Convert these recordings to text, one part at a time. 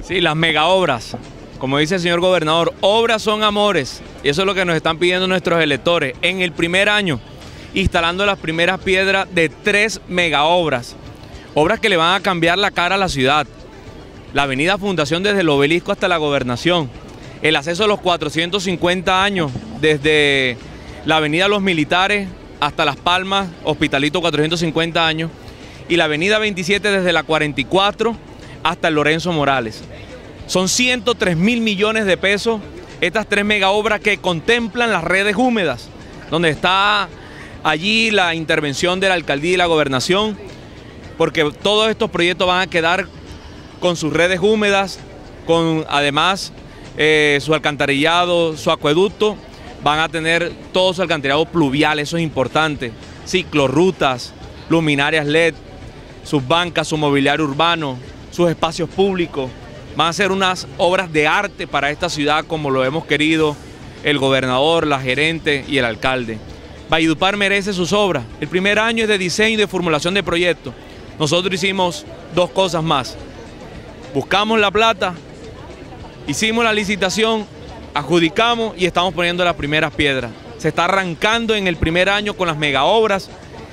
Sí, las mega obras. Como dice el señor gobernador, obras son amores. Y eso es lo que nos están pidiendo nuestros electores. En el primer año, instalando las primeras piedras de 3 mega obras. Obras que le van a cambiar la cara a la ciudad. La avenida Fundación desde el Obelisco hasta la Gobernación. El acceso a los 450 años desde la avenida Los Militares hasta Las Palmas, Hospitalito 450 años. Y la avenida 27 desde la 44 hasta el Lorenzo Morales. Son 103.000 millones de pesos estas 3 mega obras que contemplan las redes húmedas, donde está allí la intervención de la alcaldía y la gobernación, porque todos estos proyectos van a quedar con sus redes húmedas, con además su alcantarillado, su acueducto, van a tener todo su alcantarillado pluvial, eso es importante, ciclorrutas, luminarias LED, sus bancas, su mobiliario urbano, sus espacios públicos. Van a ser unas obras de arte para esta ciudad como lo hemos querido el gobernador, la gerente y el alcalde. Valledupar merece sus obras. El primer año es de diseño y de formulación de proyectos. Nosotros hicimos 2 cosas más. Buscamos la plata, hicimos la licitación, adjudicamos y estamos poniendo las primeras piedras. Se está arrancando en el primer año con las mega obras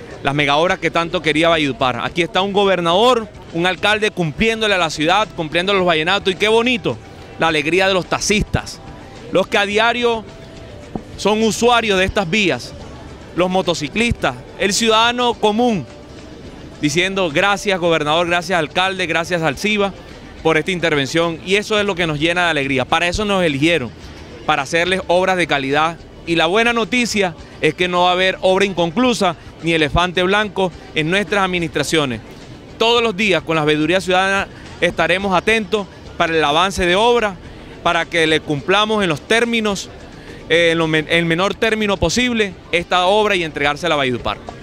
que tanto quería Valledupar. Aquí está un gobernador, un alcalde cumpliéndole a la ciudad, cumpliéndole a los vallenatos, y qué bonito, la alegría de los taxistas, los que a diario son usuarios de estas vías, los motociclistas, el ciudadano común, diciendo gracias gobernador, gracias alcalde, gracias Alciba por esta intervención, y eso es lo que nos llena de alegría. Para eso nos eligieron, para hacerles obras de calidad, y la buena noticia es que no va a haber obra inconclusa ni elefante blanco en nuestras administraciones. Todos los días con la veeduría ciudadana estaremos atentos para el avance de obra, para que le cumplamos en los términos, en el menor término posible esta obra y entregársela a Valledupar.